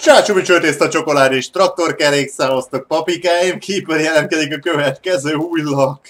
Csácsumi csőtészta csokolád és traktorkerékszáloztak papikáim, Keeper jelentkezik a következő újlak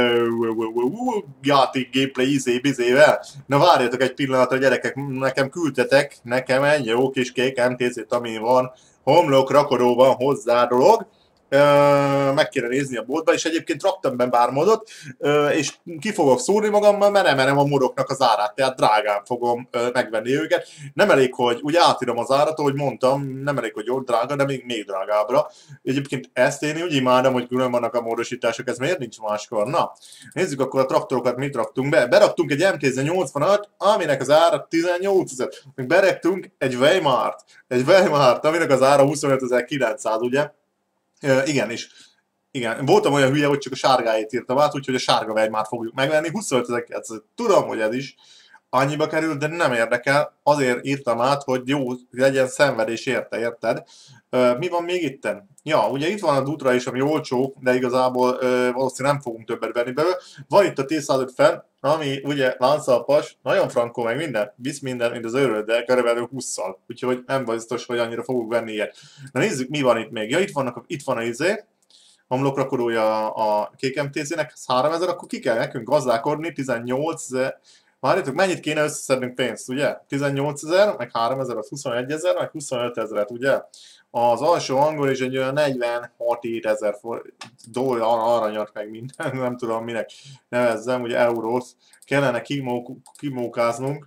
játék gameplay izével. Na várjatok egy pillanatra, gyerekek, nekem küldtetek, nekem egy jó kis kék MTZ-t, ami van, homlok rakodóban hozzá dolog. Meg kéne nézni a boltba, és egyébként raktam be pár modot, és ki fogok szúrni magammal, mert emelem a modoknak az árát, tehát drágán fogom megvenni őket. Nem elég, hogy úgy átírom az árat, ahogy mondtam, nem elég, hogy jó drága, de még drágábbra. Egyébként ezt én úgy imádom, hogy külön vannak a módosítások, ez miért nincs máskor? Na, nézzük akkor a traktorokat, mit raktunk be. Beraktunk egy MT-85, aminek az ára 18 000. Még berektünk egy Weimart, aminek az ára 25.900, ugye? Igen, és igen, voltam olyan hülye, hogy csak a sárgáit írtam át, úgyhogy a sárga Weimart fogjuk megvenni. 25.900, tudom, hogy ez is annyiba kerül, de nem érdekel, azért írtam át, hogy jó, legyen szenvedés érte, érted? Mi van még itten? Ja, ugye itt van a Dutra is, ami olcsó, de igazából valószínűleg nem fogunk többet venni belőle. Van itt a T-105 fenn, ami ugye láncalpas, nagyon frankó, meg minden, visz minden, mint az őröd, de körülbelül 20-szal. Úgyhogy nem biztos, hogy annyira fogunk venni ilyet. Na nézzük, mi van itt még. Ja, itt van a izé, homlokrakodója a kék MTZ-nek, 3000, akkor ki kell nekünk gazdálkodni, 18 000. Várjátok, mennyit kéne összeszednünk pénzt, ugye? 18 000, meg 3000, az 21 000, meg 25 000, ugye? Az alsó angol is egy olyan 46 000 dollár aranyat, meg minden, nem tudom minek nevezzem, ugye eurót kellene kimókáznunk.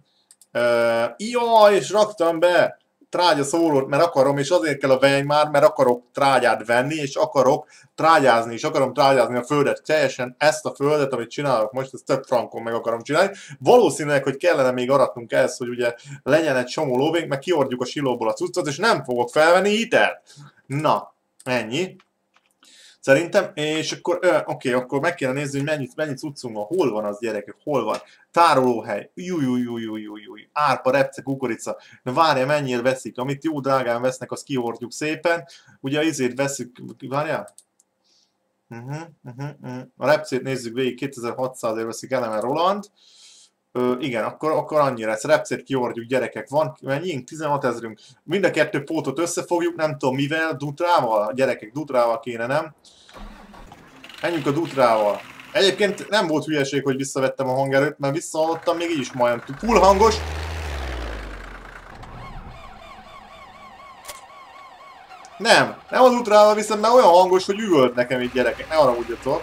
Jaj, és raktam be trágya szólót, mert akarom, és azért kell a Weimar, mert akarok trágyát venni, és akarok trágyázni, és akarom trágyázni a földet. Teljesen ezt a földet, amit csinálok most, ezt több frankon meg akarom csinálni. Valószínűleg, hogy kellene még aratnunk ehhez, hogy ugye legyen egy csomó lóvénk, meg kiordjuk a silóból a cuccot, és nem fogok felvenni hitelt. Na, ennyi. Szerintem, és akkor, oké, akkor meg kéne nézni, hogy mennyit cuccunk van. Hol van az, gyerekek? Hol van? Tárolóhely. Árpa, repce, kukorica. Na várjál, mennyire veszik. Amit jó drágán vesznek, azt kihordjuk szépen. Ugye ezért veszük, várjál? A repcét nézzük végig, 2600-ért veszik Elemen Roland. Igen, akkor annyira lesz. Repcét kihordjuk, gyerekek. Van mennyink? 16 000. Mind a kettő pótot összefogjuk, nem tudom mivel, Dutrával? Gyerekek, Dutrával kéne, nem? Menjünk a Dutrával. Egyébként nem volt hülyeség, hogy visszavettem a hangerőt, mert visszahallottam, még így is majdnem full hangos. Nem az Dutrával viszem, mert olyan hangos, hogy üvölt nekem itt, gyerekek, ne haragudjatok.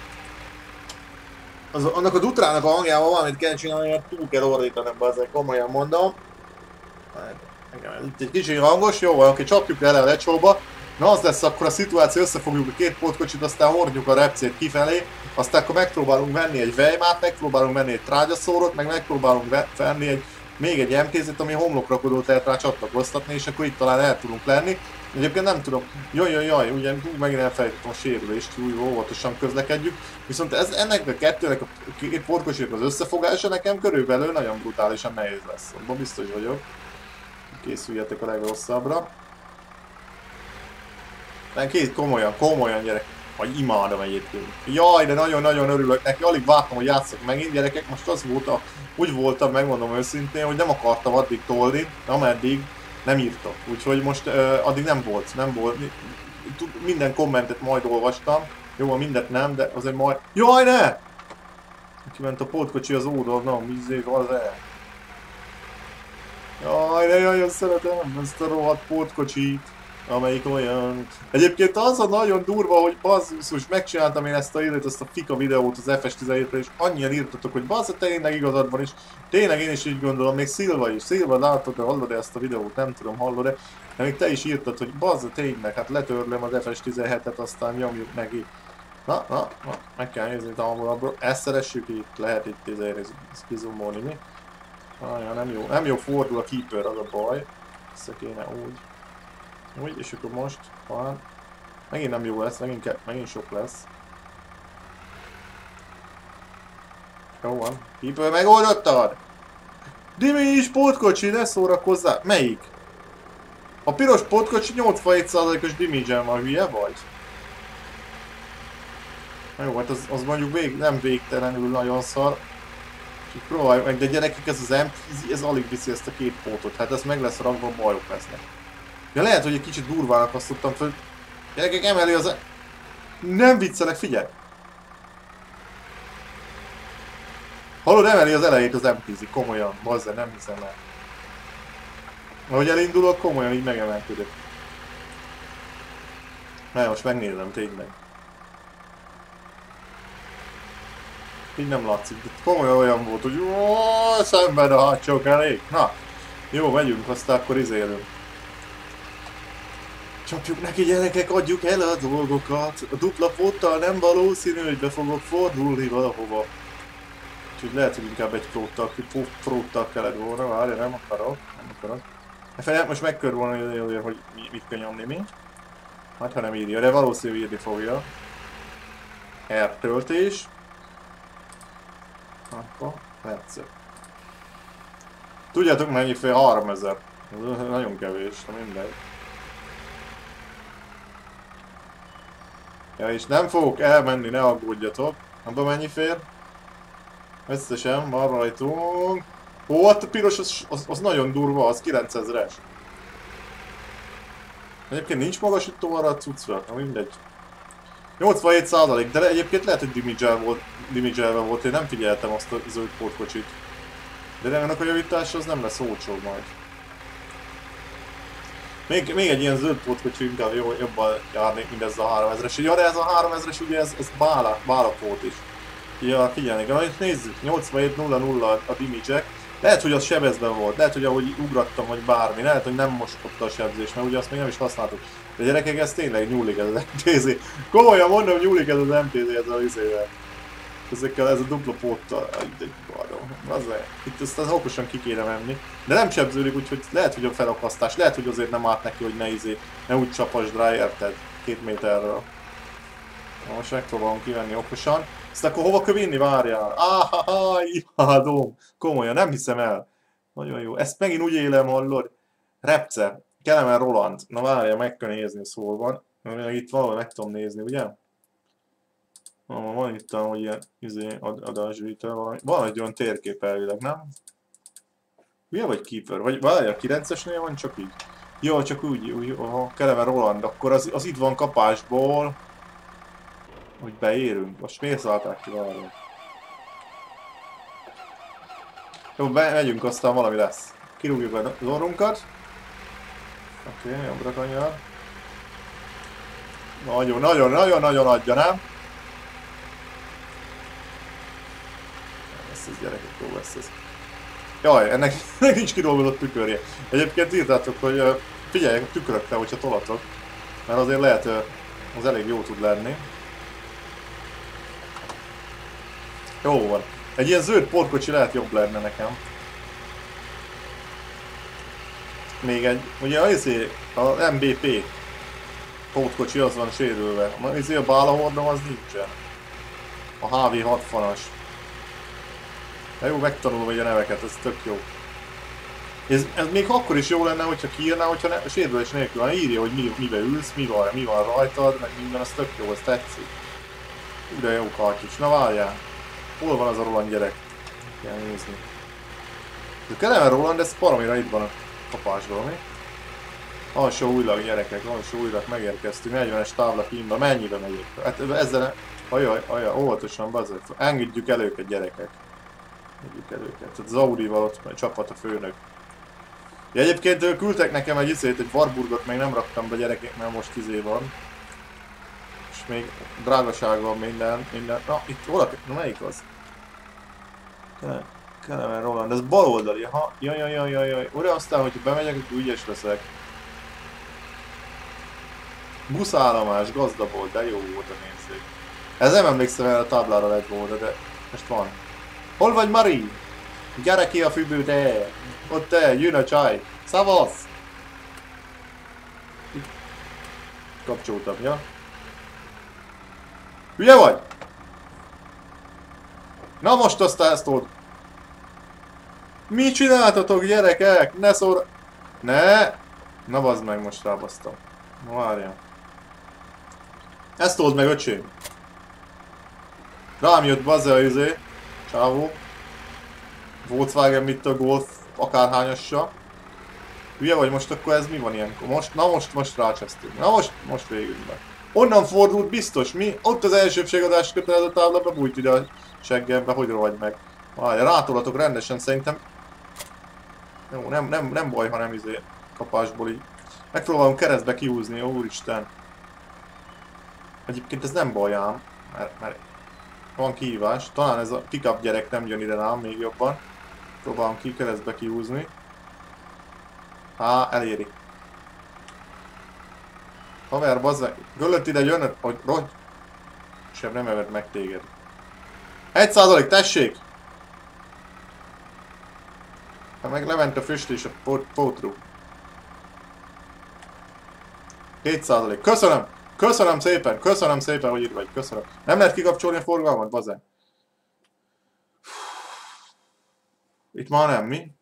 Annak a Dutrának a hangjával valamit kell csinálni, mert túl kell ordítanom be, azért komolyan mondom. Itt egy kicsit hangos, jó van, oké, csapjuk le a lecsóba. Na az lesz akkor a szituáció, összefogjuk a két pótkocsit, aztán hordjuk a repcét kifelé, aztán akkor megpróbálunk venni egy Weimart, megpróbálunk venni egy trágyaszórót, meg megpróbálunk venni még egy MTZ-t, ami homlokrakodót lehet rá csatlakoztatni, és akkor itt talán el tudunk lenni. Egyébként nem tudom, jaj, ugye megint elfelejtettem a sérülést, úgy óvatosan közlekedjük, viszont ennek a kettőnek a két pótkocsinak az összefogása nekem körülbelül nagyon brutálisan nehéz lesz, abban biztos vagyok. Készüljetek a legrosszabbra. Két komolyan gyerek, vagy imádom egyébként. Jaj, de nagyon-nagyon örülök neki, alig vártam, hogy játsszak megint, gyerekek, most az volt úgy voltam, megmondom őszintén, hogy nem akartam addig tolni, ameddig nem írtak. Úgyhogy most addig nem volt. Minden kommentet majd olvastam. Jó, mindent nem, de azért majd... Jaj, ne! Kiment a pótkocsi az oldalon, vízé, az-e? Jaj, de nagyon szeretem ezt a rohadt pótkocsit, amelyik olyan... Egyébként az a nagyon durva, hogy basszus, megcsináltam én ezt a fika videót az FS17-re, és annyian írtatok, hogy basszus, tényleg igazad van, és tényleg én is így gondolom, még Szilva is. Szilva, látod-e, hallod-e ezt a videót? Nem tudom, hallod-e? De még te is írtad, hogy basszus, tényleg, hát letörlöm az FS17-et, aztán nyomjuk neki. Na, meg kell nézni távolabból. Ezt szeressük itt, lehet itt kizumolni, mi? Nem jó fordul a Keeper, az a baj. Ezt kéne úgy, és akkor most van. Megint nem jó lesz, megint sok lesz. Jó van. Keeper, megoldottad? Dimi is pótkocsi, ne szórakozzál. Melyik? A piros pótkocsi 87%-os damage-en van, hülye vagy? Na jó, hát az mondjuk nem végtelenül nagyon szar. Csak próbáljuk meg, de gyerekek, ez az M10, ez alig viszi ezt a két pótot. Hát ez meg lesz rakva, bajok lesznek. Ja, lehet, hogy egy kicsit durvának asztottam föl. Gyerekek, emeli az... Nem viccelek, figyelj! Hallod, emeli az elejét az MTZ, komolyan, bazzeg, nem hiszem el. Ahogy elindulok, komolyan így megemelkedik. Na, most megnézem, tényleg. Így nem látszik, de komolyan olyan volt, hogy szemben a hátsók elég. Na, jó, megyünk, aztán akkor izélünk. Csapjuk neki, gyerekek, adjuk el a dolgokat. A dupla pottal nem valószínű, hogy be fogok fordulni valahova. Úgyhogy lehet, hogy inkább egy próttal kellett volna, várja, nem akarok. Most megkör volna, hogy mit kell nyomni mi. Hát, ha nem írja, de valószínű írni fogja. R-töltés. Akkor, persze. Tudjátok mennyi fél? 3000. Nagyon kevés, de mindegy. Ja, és nem fogok elmenni, ne aggódjatok. Abba mennyi fér? Összesen van rajtunk. Ó, hát a piros az nagyon durva, az 9000-es. Egyébként nincs magasító arra a cuccra, na mindegy. 87%, de egyébként lehet, hogy damage-elve volt, én nem figyeltem azt a zöld pótkocsit. De remélem, a javítás az nem lesz olcsó majd. Még egy ilyen zöld pótkocsi inkább jobban járnék, mint ez a 3000-es. Ja, de ez a 3000-es ugye ez bála pót is. Ja, figyelni kell, nézzük, 87.00 a damage-ek. Lehet, hogy az sebezben volt, lehet, hogy ahogy ugrattam, vagy bármi, lehet, hogy nem moskotta a sebzés, mert ugye azt még nem is használtuk. De gyerekek, ez tényleg nyúlik ez az MTZ. Komolyan mondom, nyúlik ez az MTZ ezzel az izével. Ezekkel, ez a dupla póttal. Itt ezt okosan ki kéne menni. De nem sebződik, úgyhogy lehet, hogy a felakasztás, lehet, hogy azért nem állt neki, hogy ne úgy csapasd rá, érted? 2 méterről. Most megpróbálom kivenni okosan. Ezt akkor hova kell vinni, várjál? Imádom! Komolyan, nem hiszem el. Nagyon jó. Ezt megint úgy élem, hallod. Repce. Kelemen Roland. Na várjál, meg kell nézni a szóban. Itt valahol meg tudom nézni, ugye? Van itt hogy ilyen adásvétel valami. Van egy olyan térkép elvileg, nem? Milyen vagy Keeper? Vagy várjál, 9-esnél van csak így? Jó, csak úgy Kelemen Roland. Akkor az itt van kapásból. Hogy beérünk. Most miért szállták ki valami? Jó, megyünk, aztán valami lesz. Kirúgjuk az orrunkat. Oké, jobbra kanyar. Nagyon adja, nem? Ez gyerekek, jó lesz ez. Jaj, ennek nincs kidolgozott tükörje. Egyébként írtátok, hogy figyelj tükrökre, hogyha tolatok. Mert azért lehet, az elég jó tud lenni. Jó van. Egy ilyen zöld portkocsi lehet jobb lenne nekem. Még egy, ugye az MBP pótkocsi az van sérülve. A bálahordom az nincsen. A HV60-as. De jó, megtanulom a neveket, ez tök jó. Ez még akkor is jó lenne, hogyha kiírná, hogyha sérülés nélkül, hanem írja, hogy mibe ülsz, mi van rajtad, meg minden, az tök jó, ez tetszik. De jó kartyus. Na várjál. Hol van az a Roland gyerek? Kell nézni. A Kelemen Roland, ez paramira itt van a kapásban, mi? Alsó újlag gyerekek, alsó újlag megérkeztünk, 40-es tábla kínba, mennyibe megyek? Hát ezzel, ajaj, óvatosan, bazzeg, engedjük el őket gyerekek. Engedjük el őket, tehát az Audival ott csapat a főnök. Ja, egyébként küldtek nekem egy Warburgot, még nem raktam be gyerekek, mert most van. És még drágaság van minden. Na, itt valaki, na melyik az? Kelemen Roland, ez bal oldali, ha? Jaj. Ura, aztán, hogyha bemegyek, akkor ügyes leszek. Buszállomás, gazdabolt, de jó volt a nézzék. Ez nem emlékszem, el a táblára lett volna, de most van. Hol vagy, Mari? Gyere ki a függő, te! Ott te, jön a csaj! Szavasz! Kapcsoltam, ja? Hülye vagy? Na most aztán ezt old! Mit csináltatok, gyerekek? Ne szóra... Ne! Na bazd meg, most rábasztam. Na várjál. Ezt old meg, öcsém! Rám jött bazze a izé. Csávó. Volkswagen mit a Golf akárhányassa. Hülye vagy, most akkor ez mi van ilyenkor? Most rácsesztünk. Most végül be. Onnan fordult biztos, mi? Ott az elsőbségadás kötelező tábla, bebújt ide a seggembe, hogy rohagy meg. Várj, rátolatok rendesen, szerintem. Jó, nem baj, ha nem kapásból így. Megpróbálom keresztbe kihúzni, ó, úristen. Egyébként ez nem baj ám, mert van kihívás. Talán ez a pick-up gyerek nem jön ide rám még jobban. Próbálom keresztbe kihúzni. Eléri. Haver, bazd, Göllött ide jön, hogy rogy. Sem nem eved meg téged. 1%, tessék! Meg lement a füst és a pótrú. 2%. Köszönöm! Köszönöm szépen, hogy itt vagy. Köszönöm. Nem lehet kikapcsolni a forgalmat, bazen? Itt már nem, mi?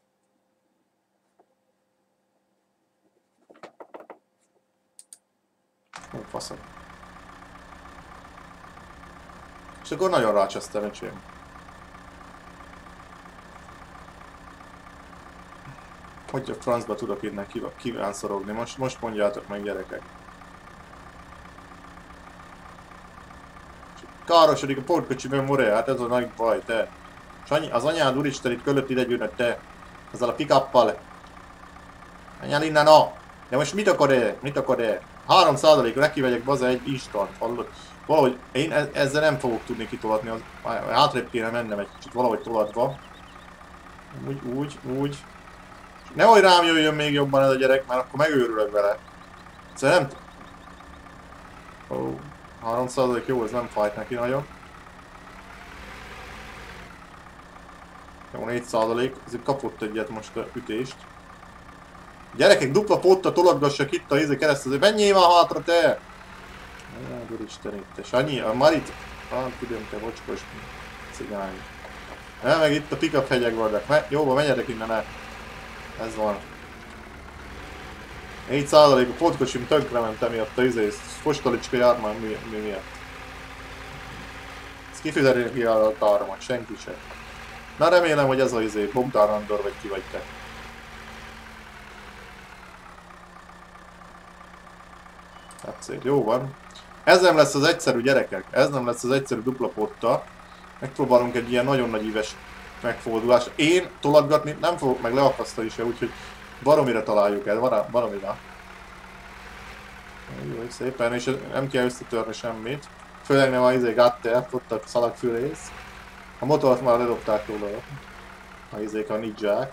Ó, faszom. És akkor nagyon rácsesztem, öcsém. Hogy a francba tudok innen kívánszorogni? Most mondjátok meg, gyerekek. Károsodik a portkocsiben, more, hát ez a nagy baj, te. És az anyád úristen itt körülött ide jönnek, te. Ezzel a pick-uppal. Menjál innen, no! De most mit akar-e? 3%-ra nekivegyek baza egy instant, hallod? Valahogy én ezzel nem fogok tudni kitolatni, hátrébb kéne mennem egy kicsit valahogy tolatva. Úgy. Nehogy rám jöjjön még jobban ez a gyerek, mert akkor megőrülök vele. Szóval nem... Ó, 3% jó, ez nem fájt neki nagyon. Jó, 4%, ezért kapott egyet most a ütést. Gyerekek, dupla potta tolatgassak itt a keresztező. Menjél már hátra, te! Úristen itt, te Sanyi, a Marit... tudom, te bocskos cigány. Meg itt a pick-up hegyek vannak. Jóba, menjetek innen el. Ez van. 4% a pótkocsim tönkrement emiatt a fostalicska jármány miatt. Ez kifizeti ki a táromat, senki sem. Na remélem, hogy ez a Bogdán Andor vagy ki vagy te. Hát szép, jó van. Ez nem lesz az egyszerű, gyerekek, ez nem lesz az egyszerű dupla potta. Megpróbálunk egy ilyen nagyon nagy íves megfordulás. Én tolatgatni nem fogok, meg leakasztani se, úgyhogy baromira találjuk el, baromira. Jó, szépen, és nem kell összetörni semmit. Főleg nem a gattert, ott a szalagfülész. A motort már ledobták róla. A ninják.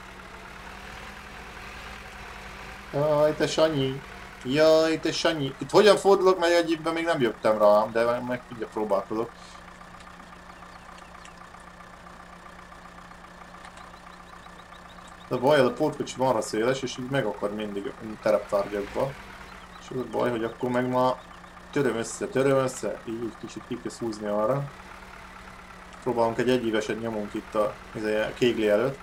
Jaj, te Sanyi! Jaj, te Sanyi! Itt hogyan fordulok, mert egyébben még nem jöttem rám, de meg ugye próbálkozok. De a baj, a pótkocsi marha széles, és így megakad mindig tereptárgyakba. És az a baj, hogy akkor meg ma töröm össze, így kicsit ki kell húzni arra. Próbálunk egy egyéveset nyomunk itt a kégli előtt.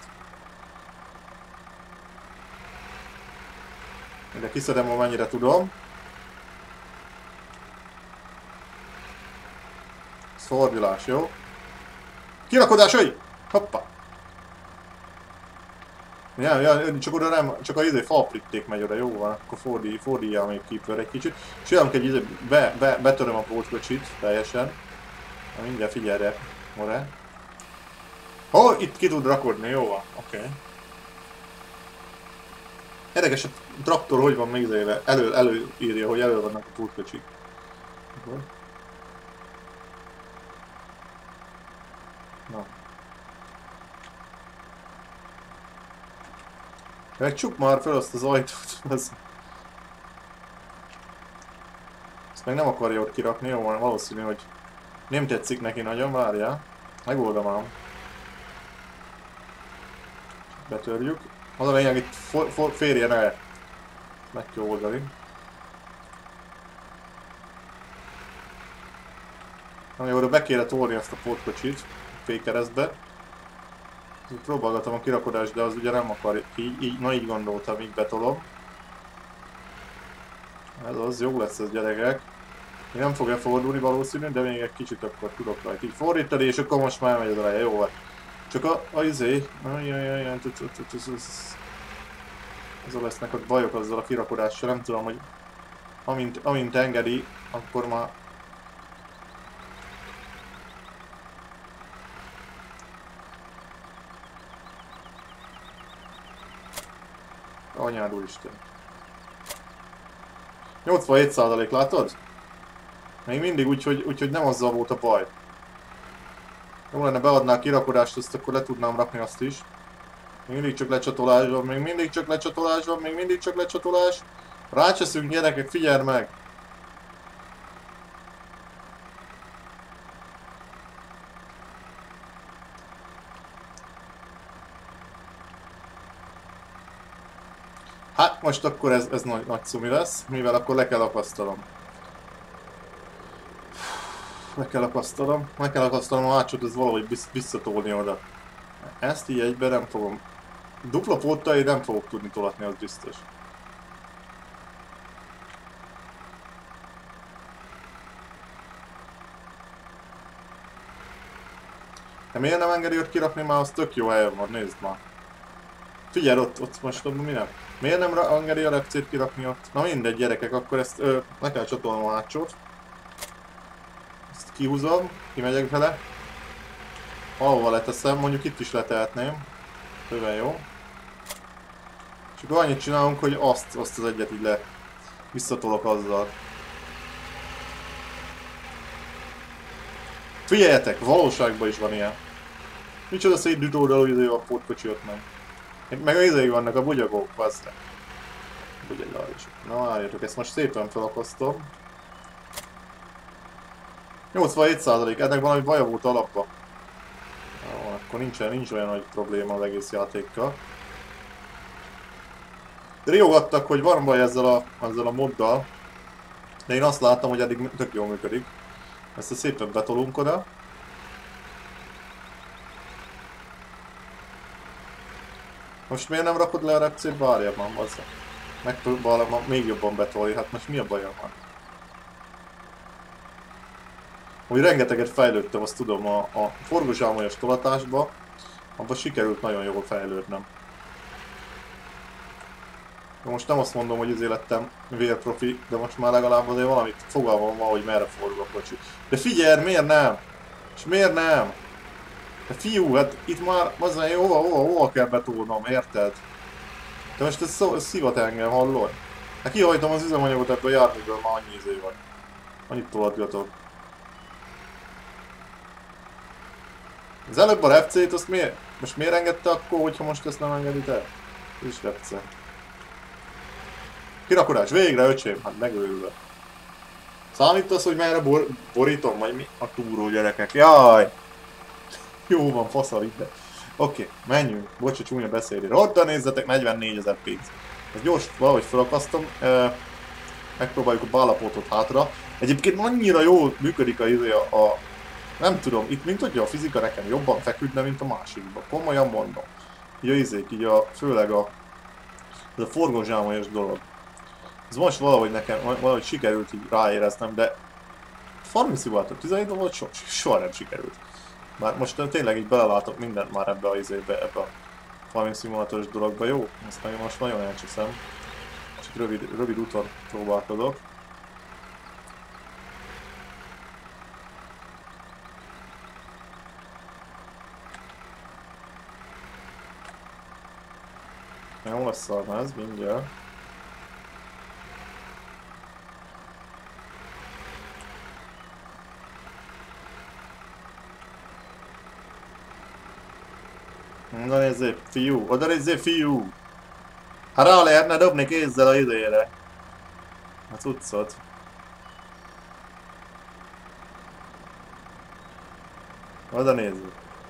De kiszedem, amennyire tudom. Ez fordulás, jó? Kirakodás, hogy? Hoppá! Ja, csak oda nem, csak a falpritték megy oda, jó van, akkor fordiljál még Keeper egy kicsit. És jönk egy betöröm a pótkocsit teljesen. Na mindjárt figyelj, more. Itt ki tud rakodni, jó van, oké. Érdekes, a traktor hogy van még éve, előírja, hogy elő vannak a pótkocsik. Na. Meg csuk már fel azt az ajtót, ezt meg nem akarja ott kirakni, jó van, valószínű, hogy nem tetszik neki nagyon, várjál. Megoldom ám. Betörjük. Az a lényeg, itt férjen el. Meg kell oldani. Ami oda be kéne tolni ezt a pótkocsit fékkeresztbe. Próbálgatom a kirakodást, de az ugye nem akar így gondoltam, így betolom. Ez az, jó lesz ez, gyerekek. Még nem fogja fordulni valószínű, de még egy kicsit akkor tudok rajta így fordítani, és akkor most már megy az eleje, jó van. Csak azon lesznek ott bajok azzal a kirakodással, nem tudom, hogy amint engedi, akkor már... Anyád úristen. 87% látod? Még mindig úgyhogy nem azzal volt a baj. Jó lenne beadná a kirakodást, azt akkor le tudnám rakni azt is. Még mindig csak lecsatolás van, még mindig csak lecsatolás van, még mindig csak lecsatolás. Rácseszünk gyerekek, figyelj meg! Hát most akkor ez nagy szumi lesz, mivel akkor le kell akasztanom. Le kell akasztanom a hátsót, ez valahogy visszatolni oda. Ezt így egyben nem fogom. Dupla póttal én nem fogok tudni tolatni, az biztos. De miért nem engedi ott kirakni, már az tök jó helyen van, nézd már. Figyelj, ott most mi nem? Miért nem engedi a repcét kirakni ott? Na mindegy gyerekek, akkor ezt le kell csatolnom a hátsót. Ezt kihúzom, kimegyek vele. Ahova leteszem, mondjuk itt is letehetném. Töven jó. És akkor annyit csinálunk, hogy azt az egyet így visszatolok azzal. Figyeljetek, valóságban is van ilyen. Micsoda szép oldalú a pótkocsi ott meg. Meg az izéig vannak a bugyogók, bazdra. Bugyogál is. Na várjatok, ezt most szépen felakasztom. 87%, ennek valami baja volt alapba. Jó, akkor nincs olyan nagy probléma az egész játékkal. De riogattak, hogy van baj ezzel a moddal. De én azt láttam, hogy eddig tök jól működik. Ezt a szépen betolunk oda. Most miért nem rakod le a repcét? Várjál már, bazzá. Megpróbálom még jobban betolni, hát most mi a bajom van? Hogy rengeteget fejlődtem, azt tudom, a forgózsámolyas tolatásba, abban sikerült nagyon jól fejlődnem. Most nem azt mondom, hogy ezért lettem vérprofi, de most már legalább azért valamit fogalmam van, hogy merre forog a kocsi. De figyelj, miért nem? És miért nem? De fiú, hát itt már azért hova kell betolnom, érted? De most ez szivat engem, hallod? Hát kihajtom az üzemanyagot ebből a járműből, már annyi izé van. Annyit tolatgatok. Az előbb a repcét, azt miért? Most miért engedte akkor, hogyha most ezt nem engedit el? Ez is repce. Kirakodás, végre öcsém, hát megőrülve. Számítasz, hogy merre borítom, vagy mi? A túró gyerekek, jaj! Jó van, faszal ide. Oké, menjünk, bocs, a csúnya beszédére. Ott nézzetek, 44 000 pénz. Ezt gyors valahogy felakasztom. Megpróbáljuk a bálapótot hátra. Egyébként annyira jól működik a nem tudom, itt mint hogyha a fizika nekem jobban feküdne, mint a másikban. Komolyan mondom. Így a izék, így főleg ez a forgózsámolyos dolog. Ez most valahogy nekem, valahogy sikerült így ráéreznem, de Farming Simulator 17 volt soha nem sikerült. Már most tényleg így belelátok mindent már ebbe a izébe, ebbe a Farming Simulatoros dologba, jó? Ezt meg most nagyon elcseszem. Csak rövid úton próbálkozok. Jó lesz szarna ez, mindjárt. Oda nézzél, fiú! Oda nézzél, fiú! Hát rá lehetne dobni kézzel a idejére. A cuccot. Oda nézzél.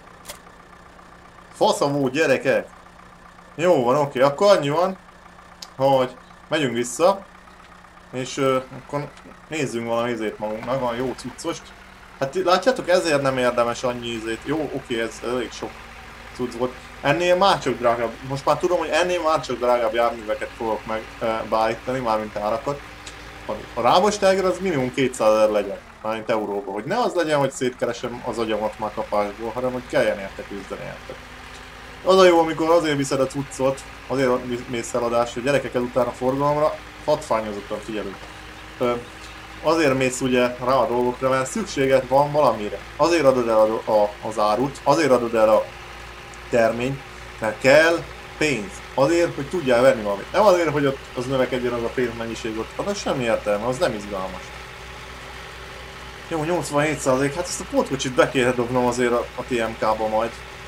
Faszamú, gyerekek! Jó van, oké, akkor annyi van, hogy megyünk vissza, és akkor nézzünk valami izét magunknak, valami jó cuccost. Hát látjátok, ezért nem érdemes annyi izét. Jó, oké, ez elég sok cucc volt. Ennél már csak drágább, most már tudom, hogy ennél már csak drágább járműveket fogok meg beállítani, mármint árakat. A Rábos Tiger az minimum 200 000 legyen, mármint euróba. Hogy ne az legyen, hogy szétkeresem az agyamat már kapásból, hanem hogy kelljen érte küzdeni érte. Az a jó, amikor azért viszed a cuccot, azért mész eladásra, hogy gyerekek ezután a forgalomra, hatványozottan figyelünk. Azért mész ugye rá a dolgokra, mert szükséged van valamire. Azért adod el az árut, azért adod el a terményt, mert kell pénz. Azért, hogy tudjál venni valamit. Nem azért, hogy ott az növekedjen az a pénzmennyiség ott. Az semmi értelme, az nem izgalmas. Jó, 87%, hát ezt a pótkocsit be kéne dobnom azért a TMK-ba majd.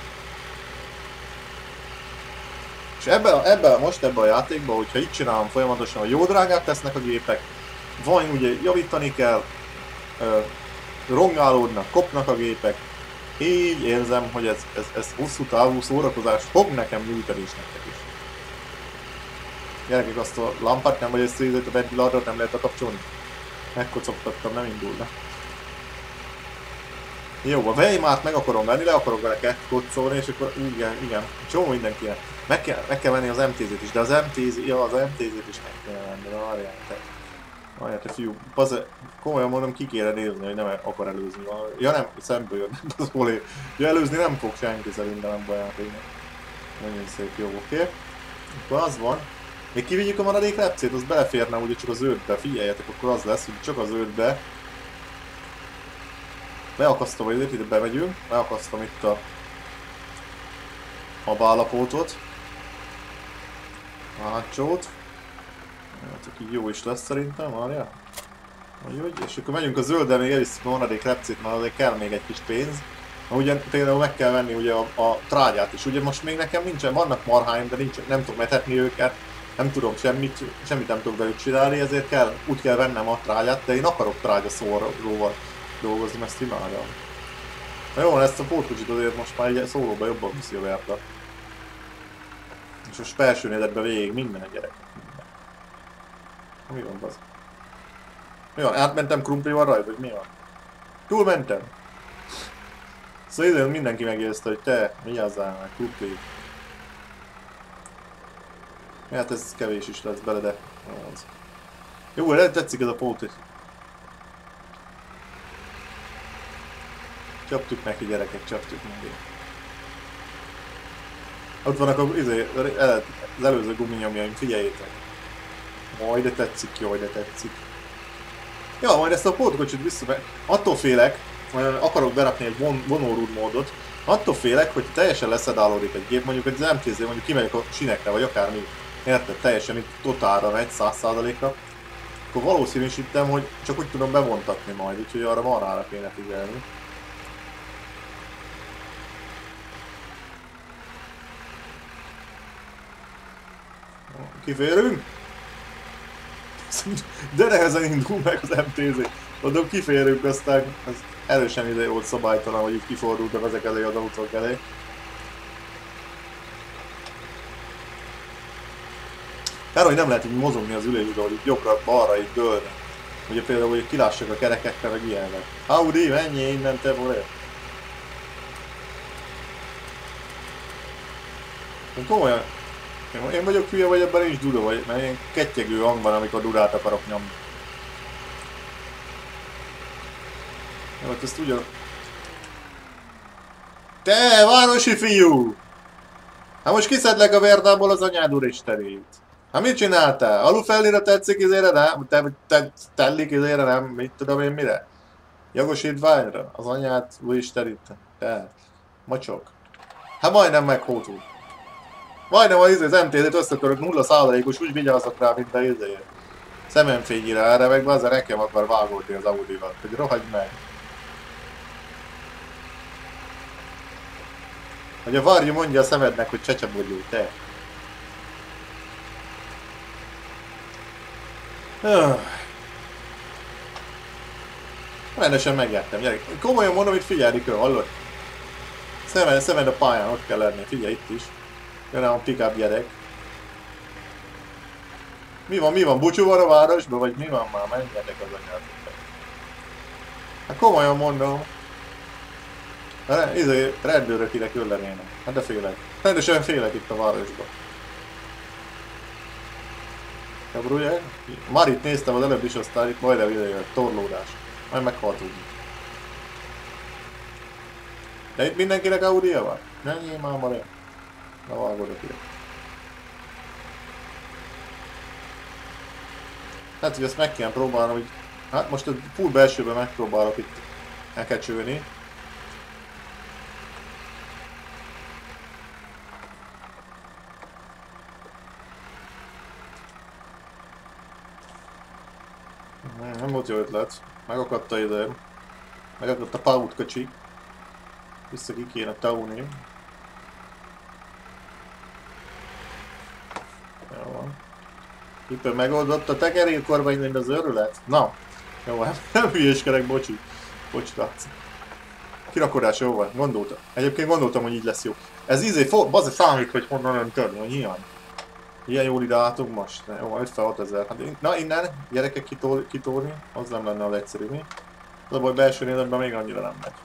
És ebben a játékban, hogyha itt csinálom folyamatosan, hogy jó drágák lesznek a gépek, vagy ugye javítani kell, rongálódnak, kopnak a gépek, így érzem, hogy ez hosszú távú szórakozás fog nekem nyújtani is nektek is. Gyerekek, azt a lampát nem, vagy ezt a ventilátorot nem lehet kapcsolni? Megkocogtattam, nem indulna. Jó, a Weimart meg akarom venni, le akarok vele kocsolni, és akkor igen, csomó mindenkinek. Meg kell venni az MTZ-t is, de az MTZ-t is meg kell venni, várjál te fiú, komolyan mondom, ki kéne nézni, hogy nem akar előzni valami. Ja nem, szemből jön, az hol ér. Ja, előzni nem fog senki szerintem ebben a játékban. Nagyon szép, jó, oké. Akkor az van. Még kivigyük a maradék repcét, az beleférne ugye csak a zöldbe, figyeljetek, akkor az lesz, hogy csak a zöldbe. Beakasztom, hogy ide bemegyünk, beakasztom itt a bálapótot. A hátsót. Hát így jó is lesz szerintem, várjál. És akkor megyünk a zölddel, még elisszük a maradék repcét, mert azért kell még egy kis pénz. Ugye például meg kell venni ugye a trágyát is. Ugye most még nekem nincsen, vannak marháim, de nem tudom metetni őket. Nem tudom semmit nem tudok velük csinálni, ezért úgy kell vennem a trágyát, de én akarok trágya szóróval dolgozni, ezt imádom. Na jó, ezt a pótkocsit azért most már egy szólóba jobban viszi a Verda. És a felső nézetben végig minden gyerek. Mi van, az? Mi van? Átmentem krumplival rajta, vagy mi van? Túlmentem! Szóval időn mindenki megérezte, hogy te, vigyázzál meg, krumpli. Hát ez kevés is lesz bele, de... Jó, de tetszik ez a pót. Csaptuk neki, gyerekek, csaptuk neki. Ott vannak az előző guminyomjaim, figyeljétek. Majd de tetszik, jó, de tetszik. Ja, majd ezt a pótkocsit vissza, attól félek, akarok berakni egy vonórúd módot, attól félek, hogy teljesen leszedálódik egy gép, mondjuk egy MTZ, mondjuk kimegyek a sinekre, vagy akármi, érted, teljesen itt totálra megy, 100%-ra, akkor valószínűsítem, hogy csak úgy tudom bevontatni majd, úgyhogy arra marhára kéne figyelni. Kiférünk? De nehezen indul meg az MTZ. Mondom, kiférünk, aztán ez erősen ide volt szabálytalan, hogy itt kifordultak ezek elé az autók elé. Kár, hogy nem lehet így mozogni az ülésbe, hogy jobbra-balra így dőlni. Ugye például, hogy kilássak a kerekekre, meg ilyenek. Audi, menjél innen, te volé! Komolyan, én vagyok hülye, vagy ebben nincs duda, vagy mert ilyen kettyegő hang van, amikor dudát akarok nyomni. Jó, hát ezt ugyan... Te, városi fiú! Hát most kiszedlek a Verdából az anyád úristenét. Hát mit csináltál? Alufellére tetszik izére, nem? Tellik izére, nem? Mit tudom én mire? Jogosítványra? Az anyád úristenét. Te, macsok. Hát majdnem meghótul. Majdnem az MTZ-t összetörök 0%-os, úgy vigyázzak rá, mint a izéért. Szememfényire erre, meg azért nekem akar vágódni az Audi-val, hogy rohagy meg. Hogy a Varjú mondja a szemednek, hogy csecseborjú, te. Rendesen megjettem, gyerek. Komolyan mondom, hogy figyelni kell, hallod? Szemed a pályán, ott kell lenni, figyelj itt is. Jön a pick-up gyerek. Mi van? Bucsú van a városban, vagy mi van már? Menjetek az anyátok. Hát komolyan mondom. Rendőrök ide küllenének. Hát de félek. Rendesen félek itt a városban. Kabrulják? Marit néztem az előbb is, aztán itt majdnem ide jön. Torlódás. Majd meghaltunk. De itt mindenkinek Audi-ja van? Menjél már, Maria. Na vágodok ide. Hát, hogy ezt meg kell próbálnom, hogy... Hát most a full belsőben megpróbálok itt elkecsülni. Nem volt jó ötlet. Megakadt a időm. Megakadt a paut kocsi. Vissza ki kéne tauni. Jó van. Éppen megoldott a tekerékormány, mint az őrület? Na, jó, nem hülyéskedek, bocsi. Bocsi, látsz. Kirakodás jó van, gondoltam. Egyébként gondoltam, hogy így lesz jó. Ez ízé, bazd számít, hogy honnan nem törni, hogy hiány. Ilyen jól ide álltunk most. Jó, 56 000. Hát, na innen, gyerekek kitórni, az nem lenne a legegyszerűbb, mi? Az a baj, belső nézetben még annyira nem megy.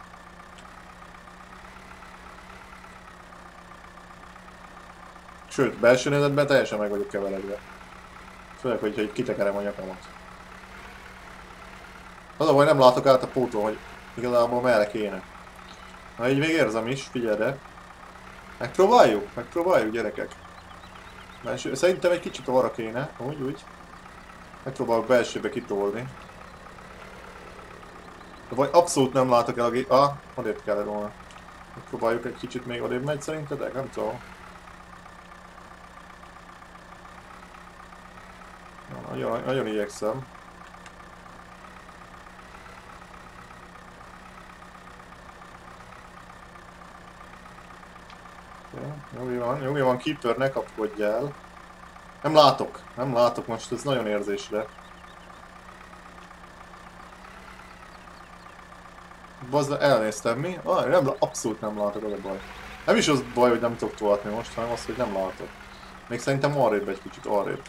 Sőt, belső nézetben teljesen meg vagyok keveredve. Főleg, hogyha itt kitekerem a nyakamat. Az a baj, nem látok át a póton, hogy igazából merre kéne. Na így még érzem is, figyeld el. Megpróbáljuk? Megpróbáljuk, gyerekek. Belső, szerintem egy kicsit arra kéne, úgy. Megpróbálok belsőbe kitolni. Vagy abszolút nem látok el a gép... odébb kellett volna. Megpróbáljuk egy kicsit még odébb megy szerintetek? Nem tudom. Nagyon igyekszem. Jó van, Keeper, ne kapkodj el. Nem látok most, ez nagyon érzésre. Bazd, elnéztem, mi? Abszolút nem látok, az a baj. Nem is az baj, hogy nem tudok tolatni most, hanem az, hogy nem látok. Még szerintem arrébb egy kicsit, arrébb.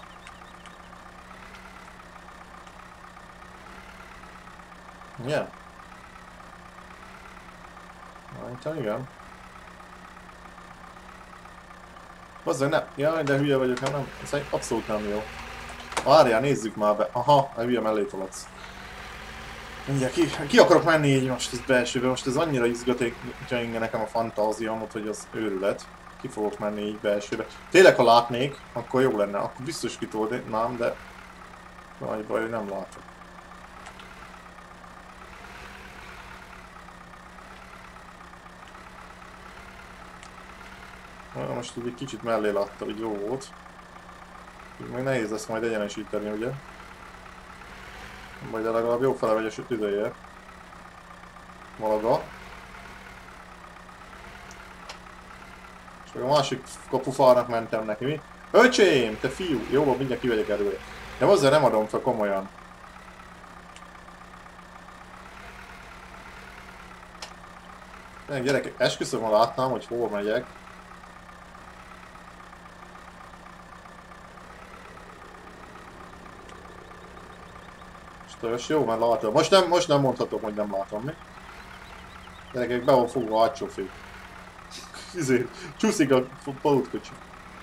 Igen? Igen. Bazzag, ne. Jaj, de hülye vagyok, nem. Ez abszolút nem jó. Várjál, nézzük már be. Aha, a hülye mellé tolatsz. Mindjárt ki akarok menni így most ez belsőbe, most ez annyira izgatja nekem a fantáziámot, hogy az őrület. Ki fogok menni így belsőbe. Tényleg, ha látnék, akkor jó lenne, akkor biztos kitolnám, de... Nagy baj, nem látok. Most így egy kicsit mellé láttam, hogy jó volt. Még nehéz lesz majd egyenesíteni, ugye? Majd legalább jó fele megy a tüdeje. Malaga. És meg a másik kapufának mentem neki, mi? Öcsém, te fiú! Jó, mindjárt kivegyek előre. De hozzá nem adom fel komolyan. Gyerekek, esküszöm, ha látnám, hogy hol megyek. Jó, mert látom. Most nem mondhatom, hogy nem látom, mi? Gyerekek, be van fogva a hátsó fék. Csúszik a palutkocsi.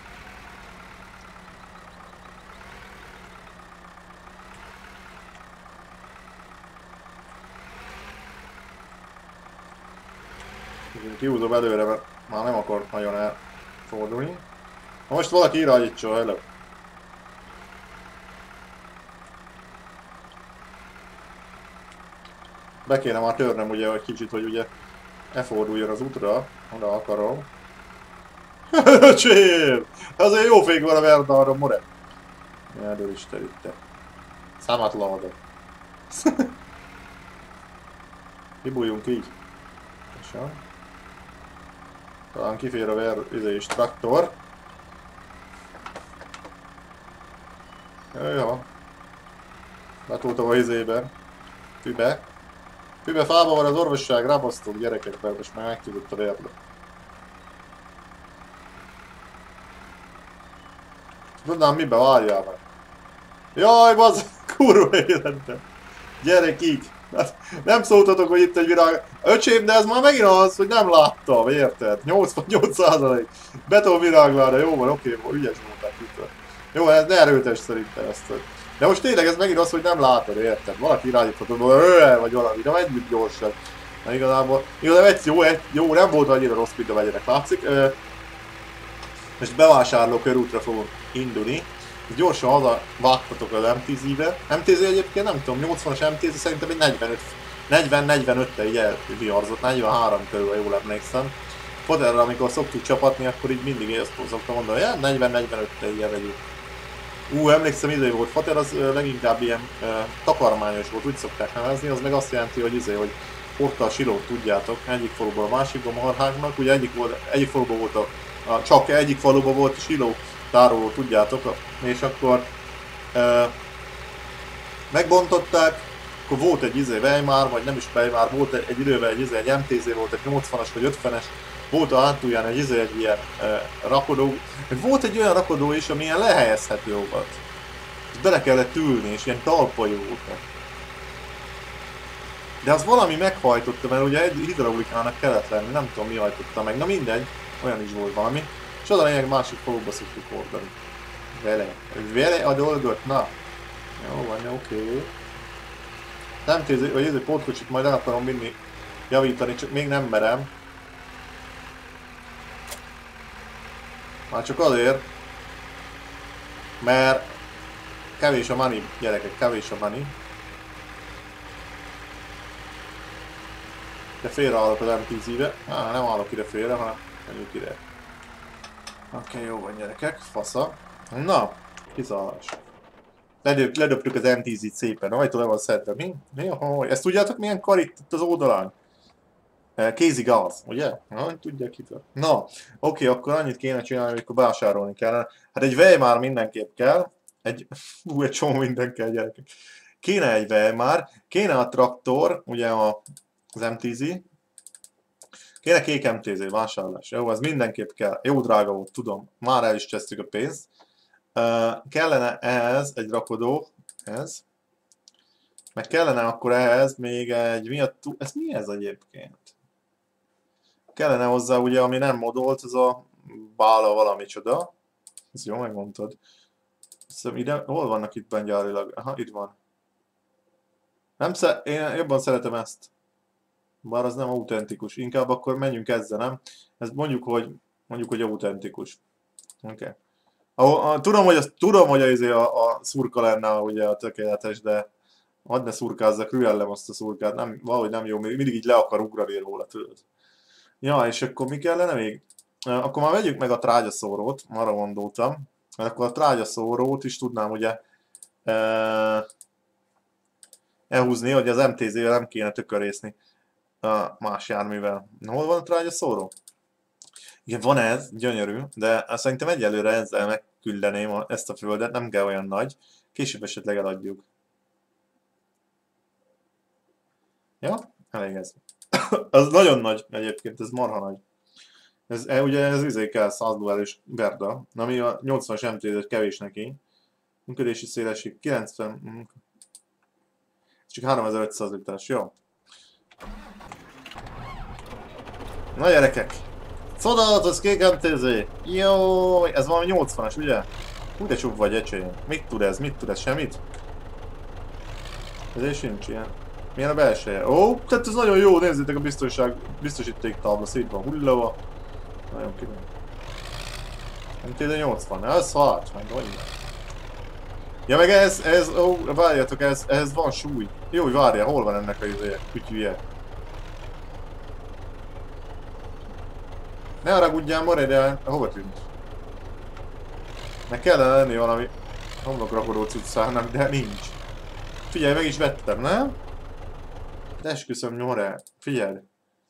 Kihúzom előre, mert már nem akar nagyon elfordulni. Na most valaki irányítsa elő. Be kéne már törnem ugye egy kicsit, hogy ugye elforduljon az útra, oda akarom. Öcsém! Azért jó fék van a Verdára, more! Erdőr Isten itt. Számatlan adok. Kibújjunk így. Talán kifér a is traktor. Jó. Betoltam a izében. Fübe. Fübe fába van az orvosság, rábasztunk gyerekekben, most már megtudott a verdő. Tudnám mibe, várjál meg. Jaj, bazd, kurva életben. Gyerek így. Nem szóltatok, hogy itt egy virág... Öcsém, de ez már megint az, hogy nem láttam, érted? 88%. Beton virágláda, jó van, oké, ügyes voltál itt. Jó, ez ne erőtes szerintem ezt. De most tényleg ez megint az, hogy nem látod, érted? Valaki irányíthatod, vagy valami, de menjünk gyorsan. Na igazából egy jó, nem volt annyira rossz, mint a vegyerek, látszik. Most bevásárló körútra fogok indulni. Gyorsan haza vágtatok az MTZ-be. MTZ egyébként nem tudom, 80-as MTZ szerintem egy 40-45-tel így elviharzott, 43 körül, jól emlékszem. Potterre, amikor szoktuk csapatni, akkor így mindig ezt szoktam mondani, hogy 40-45-tel így elvegyük. Emlékszem, idő volt Fater, az leginkább ilyen takarmányos volt, úgy szokták nevezni, az meg azt jelenti, hogy hordta a silót, tudjátok, egyik faluból a másikba marhágnak, ugye egyik faluban volt csak egyik faluban volt a siló tároló, tudjátok, és akkor megbontották, akkor volt egy Weimar, vagy nem is Weimar, volt egy időben egy MTZ, volt egy 80-as vagy 50-es, volt a hátulján egy ilyen rakodó, volt egy olyan rakodó is, ami ilyen lehelyezhető volt. És bele kellett ülni, és ilyen talpai voltak. De az valami meghajtotta, mert ugye egy hidraulikának kellett lenni, nem tudom mi hajtotta meg, na mindegy, olyan is volt valami. És az a lényeg, másik faluba szoktuk hordani. Vele a dolgot, na. Jó van, oké. Nem tézi, vagy ez egy pótkocsit majd el akarom vinni, javítani, csak még nem merem. Már csak azért, mert kevés a money, gyerekek, kevés a money. De félreállok az MTZ-be. Nem állok ide félre, hanem menjünk ide. Oké, jó van gyerekek, fasza. Na, kiszállás. Ledöptük az MTZ-t szépen, ajtól le van szedve. Mi? Ezt tudjátok milyen kar itt az oldalán? Kézigáz, ugye? Tudják itt. Na, oké, akkor annyit kéne csinálni, amikor vásárolni kellene. Hát egy Weimar mindenképp kell. Egy csomó minden kell, gyerekek. Kéne egy Weimar, kéne a traktor, ugye az MTZ. Kéne kék MTZ vásárlás. Jó, ez mindenképp kell. Jó drága volt, tudom. Már el is csesztük a pénzt. Kellene ehhez egy rakodó, ez. Meg kellene akkor ehhez még egy... Ez mi ez egyébként? Kellene hozzá ugye, ami nem modolt, ez a bála valami csoda. Ezt jól megmondtad. Szóval ide, hol vannak itt benne gyárilag? Aha, itt van. Én jobban szeretem ezt. Bár az nem autentikus. Inkább akkor menjünk ezzel, nem? Ez mondjuk, hogy autentikus. Oké. Tudom, hogy a szurka lenne ugye a tökéletes, de hadd ne szurkázzak, rüellem azt a szurkát. Valahogy nem jó, mindig így le akar ugrani róla, tudod. Ja, és akkor mi kellene még? Akkor már vegyük meg a trágyaszórót, arra gondoltam. Mert akkor a trágyaszórót is tudnám ugye elhúzni, hogy az MTZ-vel nem kéne tökörészni más járművel. Hol van a trágyaszóró? Igen, van ez, gyönyörű, de szerintem egyelőre ezzel megküldeném ezt a földet, nem kell olyan nagy. Később esetleg eladjuk. Ja, elég ez. Az nagyon nagy egyébként, ez marha nagy. Ugye ez kell 100 duális Berda, ami a 80-as MT-et kevés neki. Működési szélesség 90... Csak 3500 literes, jó. Na gyerekek! Csodálatos kék MTZ! Jó, ez valami 80-as, ugye? Hú, de csuk vagy, ecsém. Mit tud ez? Semmit? Ezért sincs ilyen. Milyen a belseje? Ó, tehát ez nagyon jó, nézzétek a biztosítéktábla, szét van hullava. Nagyon király. MTZ 80, ez hát, meg vagy. Ja meg várjatok, ez van súly. Jó, hogy várja, hol van ennek a izéje, kütyűje? Ne haragudjál, Moredel, hova tűnt? Meg kellene lenni valami homlokrakodó cuccának, de nincs. Figyelj, meg is vettem, nem? De esküszöm, More, figyelj!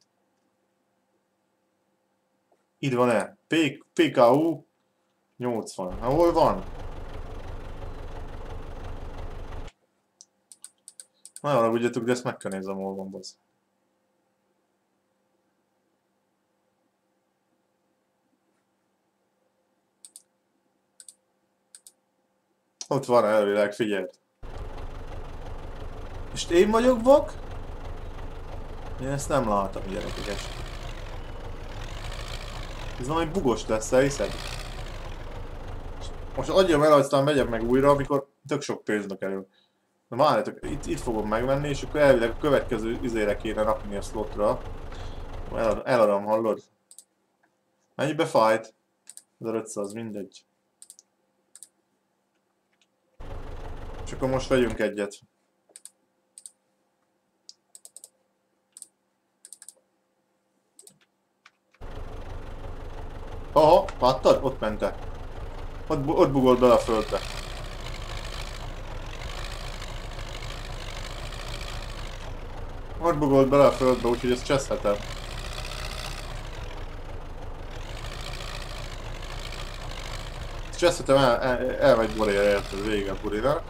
Itt van-e? PKU 80. Hol van? Nagyon haragudjatok, de ezt meg kell nézem, hol van, bazd. Ott van elvileg, figyeld. És én vagyok vak? Én ezt nem látom, gyerekek. Ez valami bugos lesz, hiszed? Most adjam el, aztán megyek meg újra, amikor tök sok pénzbe kerül. Na várjátok, itt fogom megvenni, és akkor elvileg a következő izére kéne rakni a slotra. Eladom, hallod? Mennyibe fájt? 1500, mindegy. És akkor most vegyünk egyet. Aha, láttad? Ott mente. Ott bugolt bele a földbe. Ott bugolt bele a földbe, úgyhogy ezt cseszhetem. Ezt cseszhetem, elmegy Borére, érted? Vége a Borinak.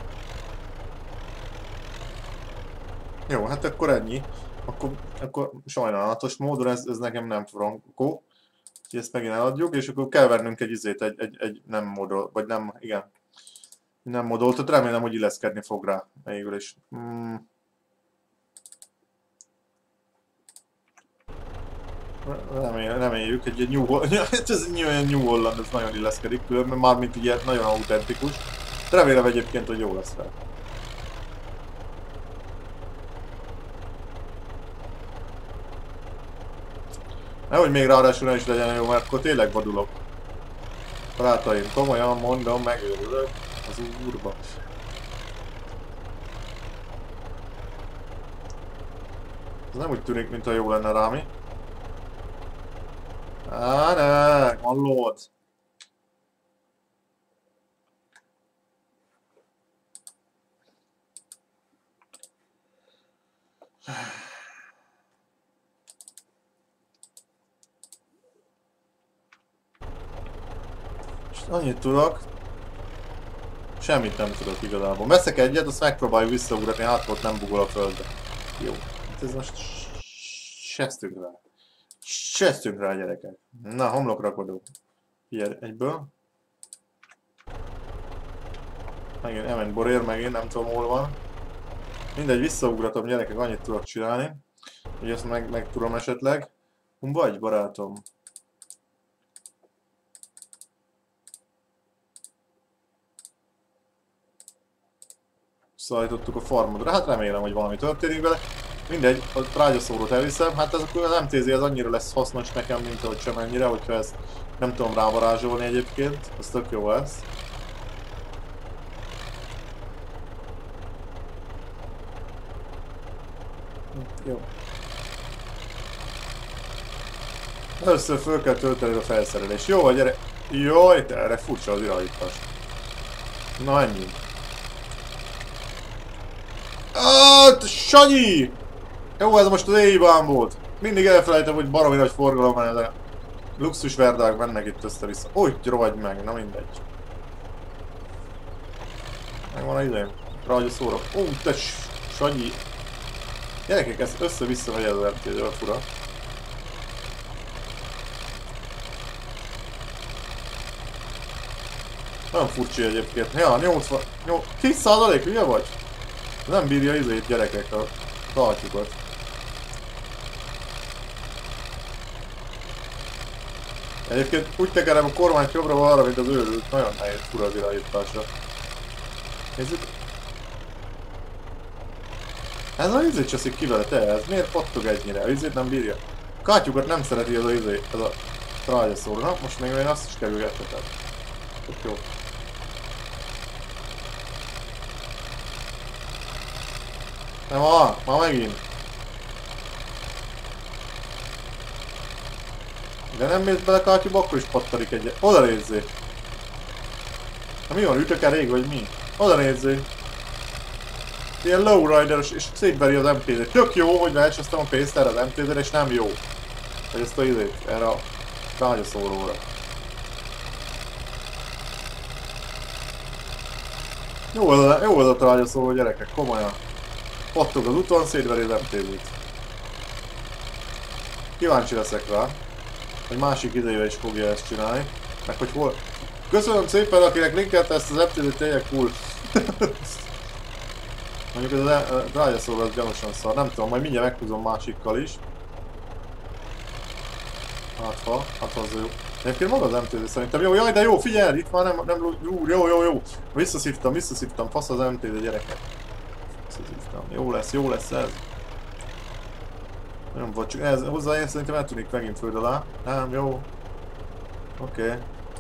Jó, hát akkor ennyi. Akkor sajnálatos módon ez nekem nem frankó. Úgyhogy ezt megint eladjuk, és akkor kell vennünk egy izét, egy nem modol, vagy nem, igen. Nem modoltot, remélem, hogy illeszkedni fog rá végül is. Reméljük, egy New Holland, ez egy New Holland, ez nagyon illeszkedik különben, mármint ugye nagyon autentikus. Remélem egyébként, hogy jó lesz rá. Nehogy még ráadásul ne is legyen jó, mert akkor tényleg vadulok. Barátaim, komolyan mondom, megőrülök az úrba. Ez nem úgy tűnik, mintha jó lenne rá, mi? Á, ne, hallod! Annyit tudok. Semmit nem tudok igazából. Veszek egyet, azt megpróbáljuk visszaugratni, hát ott nem bugol a földbe. Jó. Hát ez most... Sesztünk rá. Sesztünk rá, gyerekek. Na, homlokrakodó. Figyelj, egyből. Megint elment Borér, megint nem tudom hol van. Mindegy, visszaugratom, gyerekek, annyit tudok csinálni. Hogy ezt meg tudom esetleg. Vagy, barátom? Szállítottuk a farmodra, hát remélem, hogy valami történik vele. Mindegy, a trágyaszórót elviszem, hát ez akkor az MTZ az annyira lesz hasznos nekem, mint ahogy sem ennyire, hogyha ezt nem tudom rávarázsolni egyébként, az tök jó lesz. Jó. Először föl kell tölteni a felszerelést. Jó vagy, gyere! Jaj, te erre furcsa az irányítás. Na ennyi. Sanyi! Jó, ez most az éjjibán volt. Mindig elfelejtem, hogy baromi nagy forgalom van, de luxus verdák mennek itt össze-vissza. Úgy rohagy meg, na mindegy. Megvan az idején. Rágy a szóra. Ó, te Sanyi! Gyerekek, ezt össze-vissza megy az RT, egy olyan fura. Nagyon furcsi egyébként. Ja, 80... 10%, hülye vagy? Nem bírja izét, gyerekek, a tartjukat. Egyébként úgy tekerem a kormányt jobbra-balra, mint az őrült. Nagyon nehéz, fura az irányításra. Nézzük. Ez az izét cseszik ki vele, te, ez miért pattog ennyire? Az izét nem bírja. A kátyukat nem szereti ez a izé, ez a trágyaszóró. Na, most még én azt is kerülgettetem. Tök jó. Nem van, már megint. De nem mész bele kátyúba, akkor is pattarik egyet. Oda nézzél! Na mi van, ütök el rég, vagy mi? Oda nézzél! Ilyen lowrider és szétveri az MTZ-t. Tök jó, hogy lehecseztem a pénzt erre az MTZ-re, és nem jó. Vagy ezt a izét, erre a trágyaszóróra. Jó az a trágyaszóró, gyerekek, komolyan. Pattog az úton, szétveri az MTZ-t. Kíváncsi leszek rá. Egy másik idejével is fogja ezt csinálni. Meg hogy hol... Köszönöm szépen, akinek linkelte ezt az MTZ-t, tényleg cool. Mondjuk ez a trágyaszóró az gyanúsan szar, nem tudom, majd mindjárt meghúzom másikkal is. Hát az jó. Egyébként maga az MTZ szerintem jó, jaj de jó, figyelj, itt már nem jó. Visszaszívtam, fasz az MTZ, gyerekek. Visszaszívtam, jó lesz ez. Nem vagy, csak ez hozzá én szerintem eltűnik megint föld alá. Nem, jó. Oké.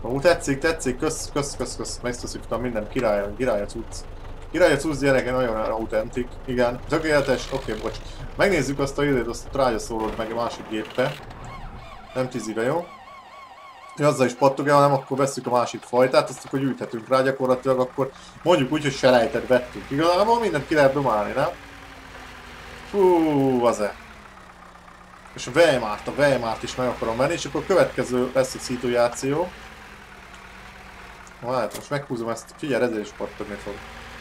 Ó, tetszik, kösz. Megszívtam minden király a cucc. Király a cucc gyereke, nagyon autentik. Igen, tökéletes, oké, bocs. Megnézzük azt a időt, azt a trágyaszórót meg a másik géppe. Nem 10 éve, jó? Azzal is pattogja, hanem akkor vesszük a másik fajtát, azt akkor gyűjthetünk rá gyakorlatilag, akkor mondjuk úgy, hogy selejtet vettünk. Igazából mindent ki lehet domálni, nem? Hú, az-e. És a Weimárt is meg akarom venni, és akkor a következő lesz a szituáció. Hát most meghúzom ezt, figyelj, ezzel is pattogni fog.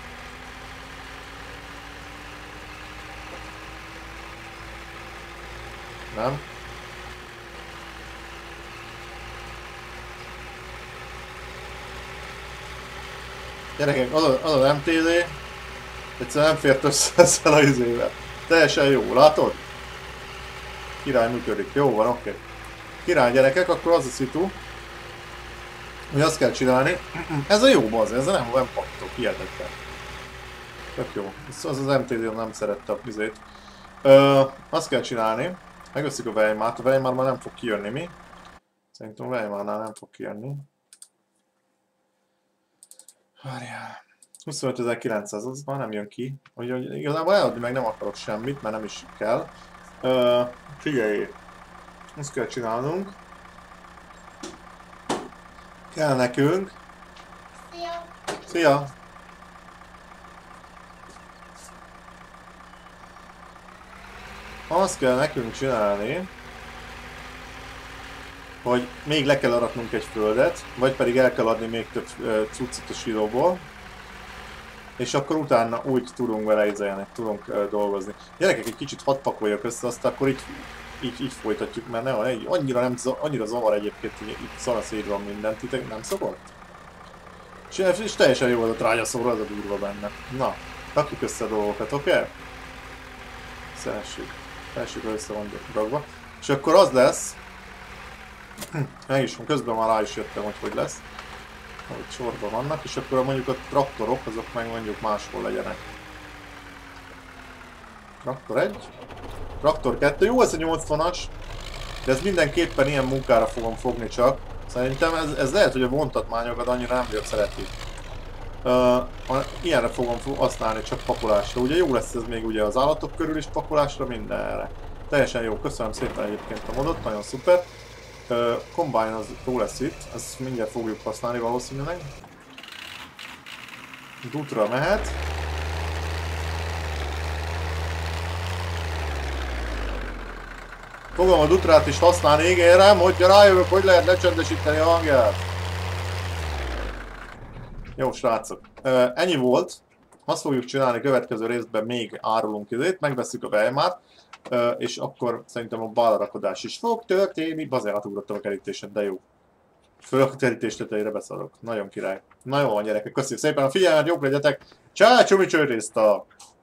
Nem? Gyerekek, az MTZ egyszerűen nem fért össze ezzel a izével. Teljesen jó, látod? Király működik, jó van, oké. Király gyerekek, akkor az a szitu, hogy azt kell csinálni. Ez a jó baz, ez nem pattog, hihetetlen. Tök jó. Az MTZ nem szerette a vizét. Azt kell csinálni, megveszik a Weimárt már nem fog kijönni, mi? Szerintem a Weimárnál nem fog kijönni. Várjál. 25.900, az már nem jön ki. Úgyhogy igazából eladni meg nem akarok semmit, mert nem is kell. Figyelj! Azt kell csinálnunk. Kell nekünk. Szia! Szia! Azt kell nekünk csinálni, hogy még le kell aratnunk egy földet, vagy pedig el kell adni még több cuccot a silóból, és akkor utána úgy tudunk vele izélni, tudunk dolgozni. Gyerekek, egy kicsit hadd pakoljak össze, azt akkor így folytatjuk, mert annyira zavar egyébként, hogy itt szanaszéd van mindent, itt nem szokott? És teljesen jó az a trágyaszóró, az a durva benne. Na, rakjuk össze a dolgokat, oké? Okay? Szeressük, össze van ragva. És akkor az lesz, meg is van, közben már rá is jöttem, hogy lesz. Ahogy sorban vannak, és akkor mondjuk a traktorok, azok meg mondjuk máshol legyenek. Traktor 1, traktor 2, jó ez a 80-as, de ez mindenképpen ilyen munkára fogom fogni csak. Szerintem ez lehet, hogy a vontatmányokat annyira nem vagyok szereti. Ilyenre fogom használni csak pakolásra. Ugye jó lesz ez még ugye az állatok körül is pakolásra, mindenre. Teljesen jó, köszönöm szépen egyébként a modot, nagyon szuper. Combine az jó lesz itt, ezt mindjárt fogjuk használni valószínűleg. Dutra mehet. Fogom a dutrát is használni, ígérem, hogyha rájövök, hogy lehet lecsendesíteni a hangját. Jó srácok, ennyi volt. Azt fogjuk csinálni, következő részben még árulunk időt, megveszünk a Weimárt, és akkor szerintem a bálrakodás is fog történni. Bazán, átugrottam a kerítésen, de jó. Föl a kerítés tetejére beszarok. Nagyon király. Na jó van gyerekek, köszönjük szépen a figyelmet, jók legyetek. Csá, csumi csőrészta!